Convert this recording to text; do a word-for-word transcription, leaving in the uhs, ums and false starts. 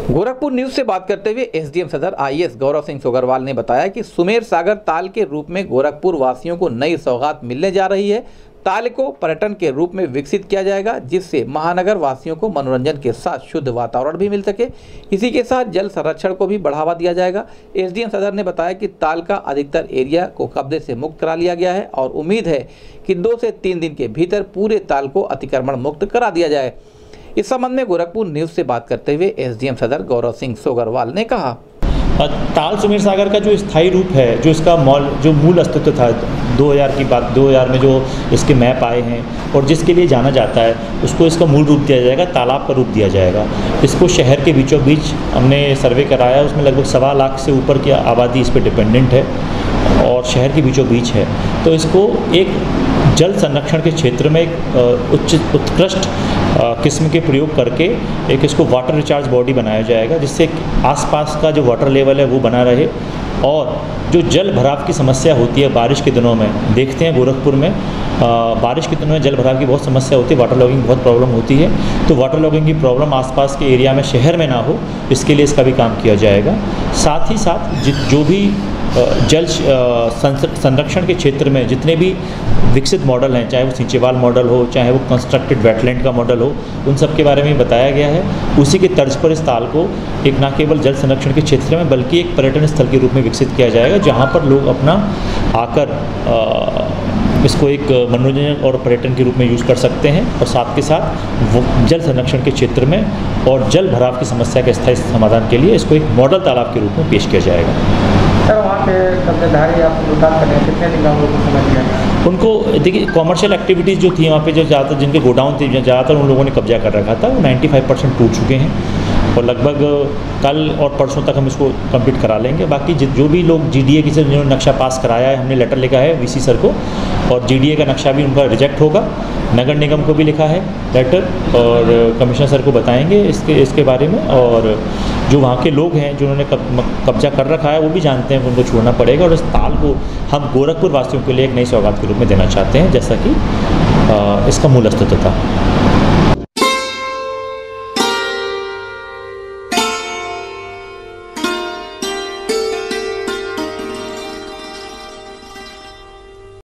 Gorakhpur news से बात करते हुए एसडीएम सदर आईएएस गौरव सिंह सोगरवाल ने बताया कि सुमेर सागर ताल के रूप में गोरखपुर वासियों को नई सौगात मिलने जा रही है। ताल को पर्यटन के रूप में विकसित किया जाएगा, जिससे महानगर वासियों को मनोरंजन के साथ शुद्ध वातावरण भी मिल सके। इसी के साथ जल संरक्षण को भी बढ़ावा दिया जाएगा। एसडीएम सदर ने बताया कि ताल का अधिकतर एरिया को कब्जे से मुक्त करा लिया गया है और उम्मीद है कि दो से तीन दिन के भीतर पूरे ताल को अतिक्रमण मुक्त करा दिया जाए। इस संबंध में गोरखपुर न्यूज से बात करते हुए एसडीएम सदर गौरव सिंह सोगरवाल ने कहा, ताल सुमेर सागर का जो स्थायी रूप है, जो इसका मॉल जो मूल अस्तित्व था दो हज़ार की बात दो हज़ार में जो इसके मैप आए हैं और जिसके लिए जाना जाता है, उसको इसका मूल रूप दिया जाएगा, तालाब का रूप दिया जाएगा। इसको शहर के बीचों बीच हमने सर्वे कराया, उसमें लगभग सवा लाख से ऊपर की आबादी इस पर डिपेंडेंट है और शहर के बीचों बीच है। तो इसको एक जल संरक्षण के क्षेत्र में एक उच्च उत्कृष्ट किस्म के प्रयोग करके एक इसको वाटर रिचार्ज बॉडी बनाया जाएगा, जिससे आसपास का जो वाटर लेवल है वो बना रहे। और जो जल भराव की समस्या होती है बारिश के दिनों में, देखते हैं गोरखपुर में आ, बारिश के दिनों में जल भराव की बहुत समस्या होती है, वाटर लॉगिंग बहुत प्रॉब्लम होती है। तो वाटर लॉगिंग की प्रॉब्लम आसपास के एरिया में, शहर में ना हो, इसके लिए इसका भी काम किया जाएगा। साथ ही साथ जो भी जल संरक्षण के क्षेत्र में जितने भी विकसित मॉडल हैं, चाहे वो सिंचेवाल मॉडल हो, चाहे वो कंस्ट्रक्टेड वेटलैंड का मॉडल हो, उन सब के बारे में बताया गया है। उसी के तर्ज पर इस ताल को एक न केवल जल संरक्षण के क्षेत्र में बल्कि एक पर्यटन स्थल के रूप में विकसित किया जाएगा, जहाँ पर लोग अपना आकर आ, इसको एक मनोरंजन और पर्यटन के रूप में यूज़ कर सकते हैं। और साथ के साथ वो जल संरक्षण के क्षेत्र में और जल भराव की समस्या के स्थायी समाधान के लिए इसको एक मॉडल तालाब के रूप में पेश किया जाएगा। सर, वहाँ के कब्जेदारी आप दुकान करें कितने दिन का उनको समझ लिया? उनको देखिए, कॉमर्शियल एक्टिविटीज़ जो थी वहाँ पे, जो ज़्यादातर जिनके गोडाउन थे, ज़्यादातर उन लोगों ने कब्जा कर रखा था, वो पचानवे परसेंट टूट चुके हैं और लगभग कल और परसों तक हम इसको कंप्लीट करा लेंगे। बाकी जो भी लोग जीडीए की से जिन्होंने नक्शा पास कराया है, हमने लेटर लिखा है वीसी सर को, और जीडीए का नक्शा भी उनका रिजेक्ट होगा। नगर निगम को भी लिखा है लेटर और कमिश्नर सर को बताएंगे इसके इसके बारे में। और जो वहाँ के लोग हैं जिन्होंने कब्जा कर रखा है, वो भी जानते हैं कि उनको छोड़ना पड़ेगा। और इस ताल को हम गोरखपुर वासियों के लिए एक नई सौगात के रूप में देना चाहते हैं, जैसा कि इसका मूल अस्तित्व था।